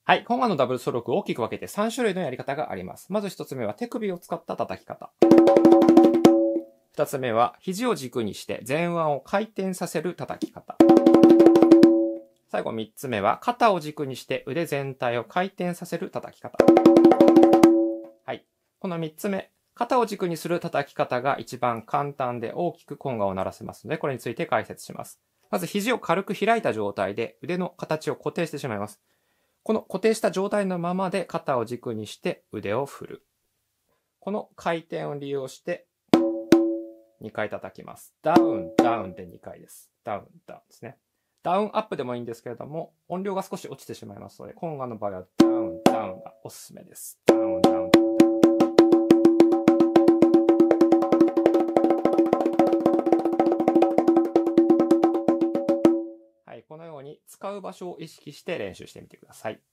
はい。コンガのダブルストロークを大きく分けて3種類のやり方があります。まず1つ目は手首を使った叩き方。2つ目は肘を軸にして前腕を回転させる叩き方。最後3つ目は肩を軸にして腕全体を回転させる叩き方。はい。この3つ目、肩を軸にする叩き方が一番簡単で大きくコンガを鳴らせますので、これについて解説します。まず肘を軽く開いた状態で腕の形を固定してしまいます。この固定した状態のままで肩を軸にして腕を振る。この回転を利用して2回叩きます。ダウン、ダウンで2回です。ダウン、ダウンですね。ダウンアップでもいいんですけれども、音量が少し落ちてしまいますので、コンガの場合はダウン、ダウンがおすすめです。ダウン、ダウン、ダウン。はい、このように使う場所を意識して練習してみてください。